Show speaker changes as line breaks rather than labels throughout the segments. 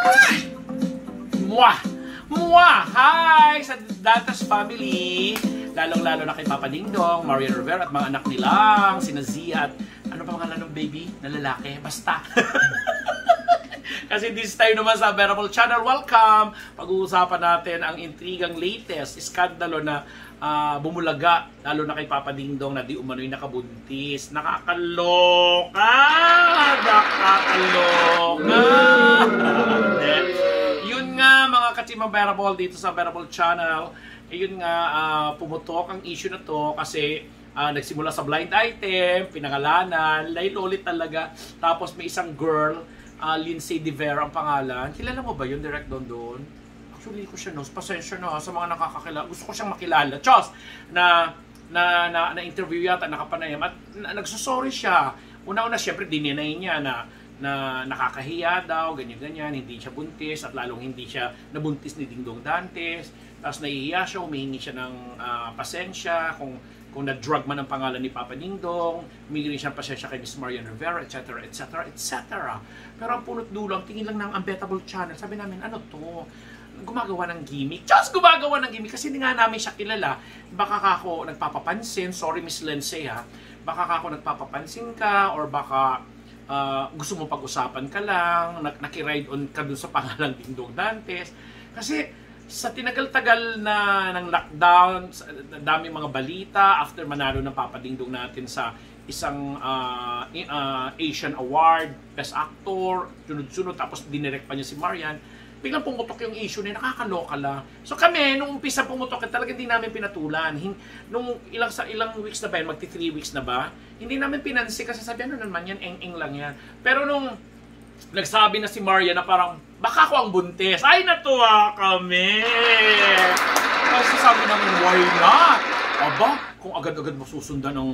Mwah! Mwah! Hi! Sa Dantas family! Lalong-lalo na kay Papa Dingdong, Marian Rivera at mga anak nilang, sina Zia at ano pa pangalan ng baby na lalaki? Basta! Kasi this time naman sa Bearable Channel, welcome! Pag-uusapan natin ang intrigang latest, iskandalo na bumulaga, lalo na kay Papa Dingdong na di umano'y nakabuntis. Nakakaloka! Nakakaloka! Yun nga mga katimang Bearable dito sa Bearable Channel, yun nga pumutok ang issue na to kasi nagsimula sa blind item, pinangalanan, ulit talaga. Tapos may isang girl, Lindsay De Vera ang pangalan. Kilala mo ba yun, Direct Dondon? Actually, ko siya, no? Pasensya na sa mga nakakakilala. Gusto ko siyang makilala. Diyos! Na-interview yata, nakapanayam. At nagsusorry siya. Una-una, syempre, dinenay niya na nakakahiya daw, ganyan-ganyan, hindi siya buntis, at lalong hindi siya nabuntis ni Dingdong Dantes. Tapos nahihiya siya, humihingi siya ng pasensya, kung na-drug man ang pangalan ni Papa Dingdong, humingi rin siya ng pasensya kay Miss Marian Rivera, etc., etc., etc. Pero ang punot dulo, ang tingin lang ng Unbettable Channel, sabi namin, ano to? Gumagawa ng gimmick. Just gumagawa ng gimmick kasi hindi nga namin siya kilala. Baka ako nagpapapansin, sorry Miss Lindsay ha, baka ako nagpapapansin ka, or baka gusto mo pag-usapan ka lang, nakiride on ka dun sa pangalan Dingdong Dantes. Kasi sa tinagal-tagal na ng lockdown, daming mga balita after manalo ng Papa Dingdong natin sa isang Asian Award, Best Actor, sunod-sunod, tapos dinirect pa niya si Marian. Biglang pumutok yung issue na nakakaloka lang. So kami, nung umpisa pumutok, talaga hindi namin pinatulan. Nung ilang weeks na ba yan, magti 3 weeks na ba, hindi namin pinansin kasi sabi, ano naman yan, eng-eng lang yan. Pero nung nagsabi na si Marian na parang, baka ako ang buntis, ay natuwa kami! Kasi sabi namin, why not? Aba, kung agad-agad masusundan ng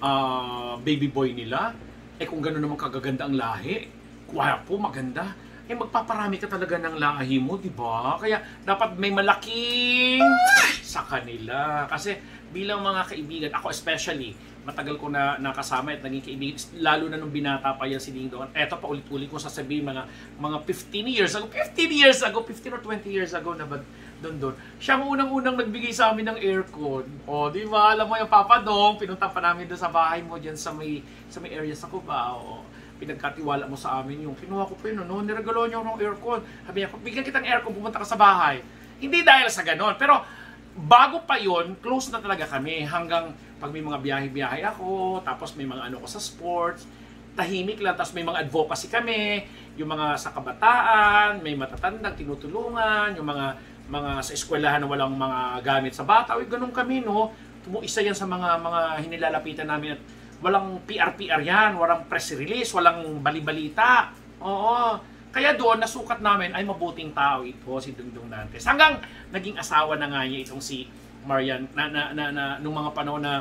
baby boy nila, kung gano'n naman kagaganda ang lahi, po maganda, magpaparami ka talaga ng lahi mo, di ba? Kaya dapat may malaking sa kanila. Kasi bilang mga kaibigan, ako especially, matagal ko na nakasama at naging kaibigan, lalo na nung binata pa yan si Dingdong. Eto pa ulit-ulit ko sasabihin, mga 15 years ago, 15 or 20 years ago na ba doon. Siya ang unang-unang nagbigay sa amin ng aircon. O, di ba? Alam mo yung Papa Dong, pinunta pa namin doon sa bahay mo dyan sa may area sa Cubao. Pinagkatiwala mo sa amin yung kinuha ko pa yun, no? Niregalo niyo ng aircon. Sabi niya, bigyan kitang aircon, pumunta ka sa bahay. Hindi dahil sa ganon, pero bago pa yon, close na talaga kami hanggang pag may mga biyahe-biyahe ako, tapos may mga ano ko sa sports, tahimik lang, tapos may mga advocacy kami, yung mga sa kabataan, may matatandang tinutulungan, yung mga sa eskwelahan na walang mga gamit sa bata, ganun kami, no? Isa yan sa mga hinilalapitan namin at walang PR yan, walang press release, walang balibalita. Oo. Kaya doon, nasukat namin ay mabuting tao ito, si Dingdong Dantes. Hanggang naging asawa na nga niya itong si Marian, nung mga panahon na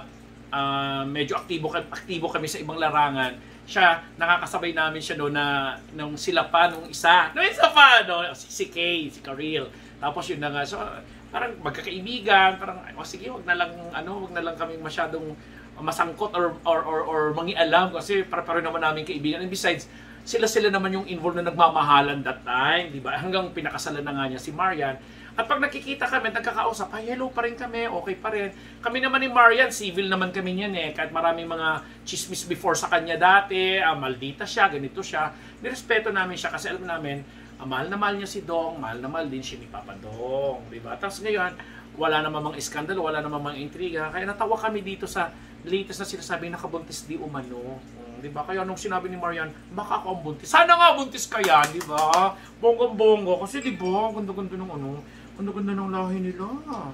medyo aktibo kami sa ibang larangan. Siya, nakakasabay namin siya doon nung sila pa, nung isa pa, no? Si Kay, si Karil. Tapos yun na nga, so parang magkakaibigan, parang, sige, wag na lang kami masyadong masangkot or mangialam kasi para naman namin kaibigan. And besides, sila naman yung involved na nagmamahalan that time, di ba? Hanggang pinakasalan na nga niya si Marian. At pag nakikita kami, nagkakausap, hello pa rin kami, okay pa rin. Kami naman ni Marian, civil naman kami niyan kahit maraming mga chismis before sa kanya dati, maldita siya, ganito siya. Nirespeto namin siya kasi alam namin, mahal na mahal niya si Dong, mahal na mahal din siya ni Papa Dong, di ba? Tapos ngayon, wala namang mga iskandalo, wala namang mga intriga. Kaya natawa kami dito sa latest na sinasabi nakabuntis di umano. Di ba? Kaya nung sinabi ni Marian, baka ako ang buntis. Sana nga buntis ka yan, di ba? Bonggong-bongo. Kasi di ba, ganda-ganda ng ganda-ganda ng lahi nila.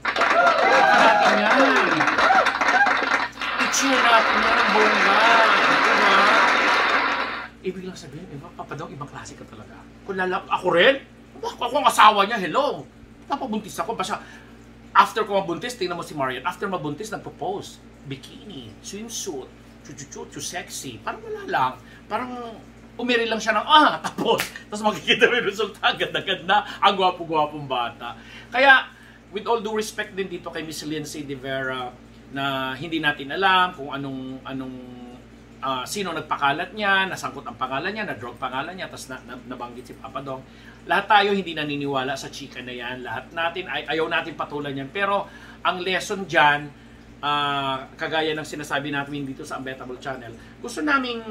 Natin yan. I-cheer natin yan, bongga. Di ba? Ibig lang sabihin, Papa Dong, ibang klase ka talaga. Kung ako rin? Ako ang asawa niya, hello. Napabuntis ako. Basta, after ko mabuntis, tingnan mo si Marian. After mabuntis, nagpo-pose. Bikini, swimsuit, chuchuchuchu, sexy. Parang wala lang. Parang umiri lang siya ng tapos makikita mo yung resulta, ganda-ganda, ang gwapo-gwapong bata. Kaya, with all due respect din dito kay Miss Lindsay De Vera, na hindi natin alam kung anong sino nagpakalat niya, nasangkot ang pangalan niya, na-drog pangalan niya, tapos nabanggit si Papa Dong. Lahat tayo hindi naniniwala sa chika na yan. Lahat natin, ayaw natin patulan yan. Pero ang lesson dyan, kagaya ng sinasabi natin dito sa Unbettable Channel, gusto naming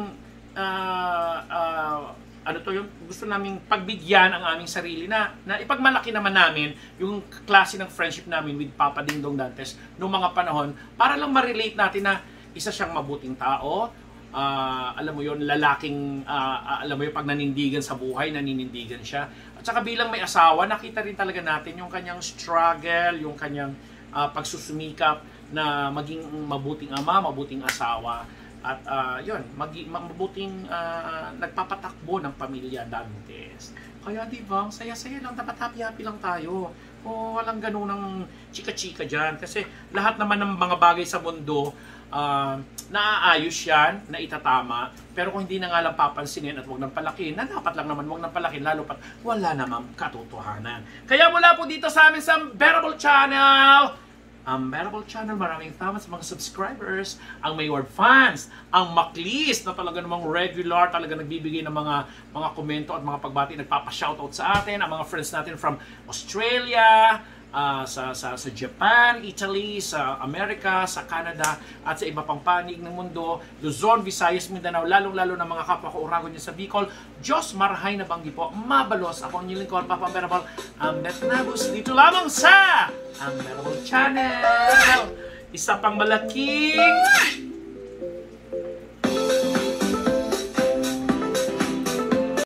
gusto naming pagbigyan ang aming sarili na ipagmalaki naman namin yung klase ng friendship namin with Papa Dingdong Dantes noong mga panahon para lang ma-relate natin na isa siyang mabuting tao, alam mo yon, lalaking alam mo yung pag nanindigan sa buhay, naninindigan siya. At saka bilang may asawa, nakita rin talaga natin yung kanyang struggle, yung kanyang pagsusumikap na maging mabuting ama, mabuting asawa. At yun, mabuting nagpapatakbo ng pamilya Dantes. Kaya di ba, saya-saya lang, dapat happy-happy lang tayo. O walang ganun ng chika-chika dyan. Kasi lahat naman ng mga bagay sa mundo, naaayos yan, na itatama. Pero kung hindi na nga lang papansinin at huwag nang palakin, na dapat lang naman huwag nang palakin, lalo pat wala namang katotohanan. Kaya mula po dito sa amin sa Unbettable Channel, Unbettable Channel, maraming salamat sa mga subscribers, ang Mayward fans, ang Maclis na talaga namang regular, talaga nagbibigay ng mga komento at mga pagbati, nagpapa-shoutout sa atin, ang mga friends natin from Australia, sa Japan, Italy, sa Amerika, sa Canada, at sa iba pang panig ng mundo, Luzon, Visayas, Mindanao, lalong-lalo na mga kapwa ko Uragon niya sa Bicol. Diyos marhay na banggi po, mabalos. Ako ang inyong lingkod, Papa Unbettable, Betnabus, dito lamang sa Unbettable Channel. Isa pang malaking